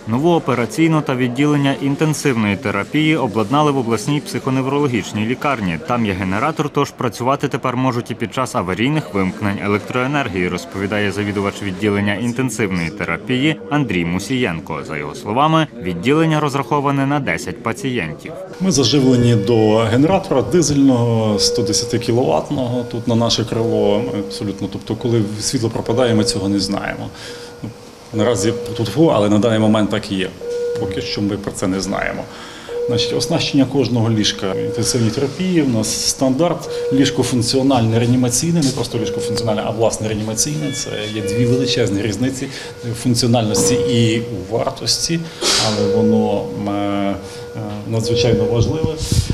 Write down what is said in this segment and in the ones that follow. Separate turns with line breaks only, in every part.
Нову операційну та відділення інтенсивної терапії обладнали в обласній психоневрологічній лікарні. Там є генератор, тож працювати тепер можуть і під час аварійних вимкнень електроенергії, розповідає завідувач відділення інтенсивної терапії Андрій Мусієнко. За його словами, відділення розраховане на 10 пацієнтів.
Ми заживлені до генератора дизельного 110 кВт-го тут на наше крило. Абсолютно, тобто, коли світло пропадає, ми цього не знаємо. Наразі тут, але на даний момент так і є. Поки що ми про це не знаємо. Значить, оснащення кожного ліжка інтенсивної терапії у нас стандарт ліжкофункціональне реанімаційне, не просто ліжкофункціональне, а власне реанімаційне. Це є дві величезні різниці в функціональності і у вартості, але воно надзвичайно важливе.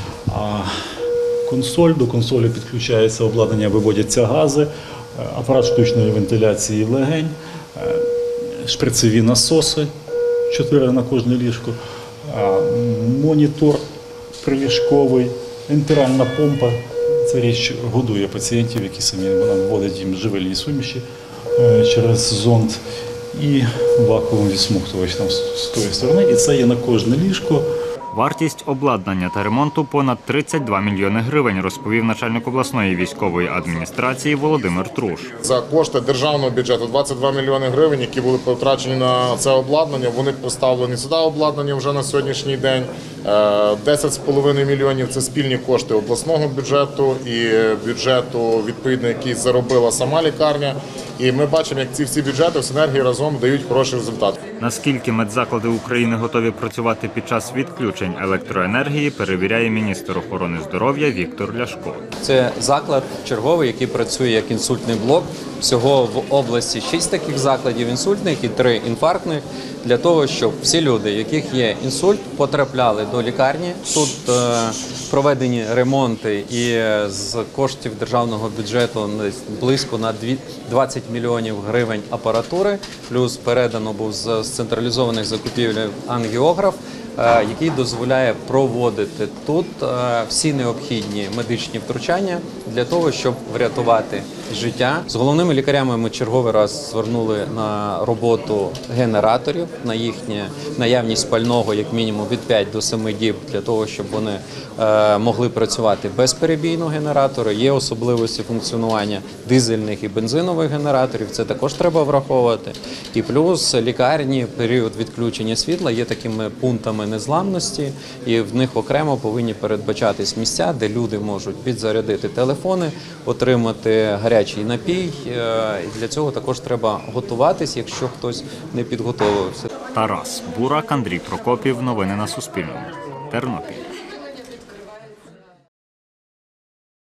До консолі підключається обладнання, виводяться гази, апарат штучної вентиляції легень, шприцеві насоси, 4 на кожне ліжко, монітор приліжковий, ентеральна помпа. Ця річ годує пацієнтів, які самі вона вводить їм живильні суміші через зонд, і вакуум відсмоктувач там з тої сторони. І це є на кожне ліжко.
Вартість обладнання та ремонту – понад 32 мільйони гривень, розповів начальник обласної військової адміністрації Володимир Труш. За кошти державного бюджету 22 мільйони гривень, які були потрачені на це обладнання, вони поставлені сюди обладнання вже на сьогоднішній день. 10,5 мільйонів – це спільні кошти обласного бюджету і бюджету, відповідно, який заробила сама лікарня. І ми бачимо, як ці всі бюджети в синергії разом дають хороший результат. Наскільки медзаклади України готові працювати під час відключень електроенергії, перевіряє міністр охорони здоров'я Віктор Ляшко.
Це заклад черговий, який працює як інсультний блок. Всього в області 6 таких закладів інсультних і 3 інфарктних, для того, щоб всі люди, у яких є інсульт, потрапляли до лікарні. Тут проведені ремонти і з коштів державного бюджету близько на 20 мільйонів гривень апаратури, плюс передано був з централізованих закупівель ангіограф, який дозволяє проводити тут всі необхідні медичні втручання для того, щоб врятувати життя. З головними лікарями ми черговий раз звернули на роботу генераторів, на їхню наявність пального як мінімум від 5 до 7 діб, для того, щоб вони могли працювати безперебійно генератори. Є особливості функціонування дизельних і бензинових генераторів, це також треба враховувати. І плюс лікарні, період відключення світла є такими пунктами незламності, і в них окремо повинні передбачатись місця, де люди можуть підзарядити телефони, отримати гарячий напій. І для цього також треба готуватись, якщо хтось не підготовився.
Тарас Бурак, Андрій Прокопів. Новини на Суспільному. Тернопіль.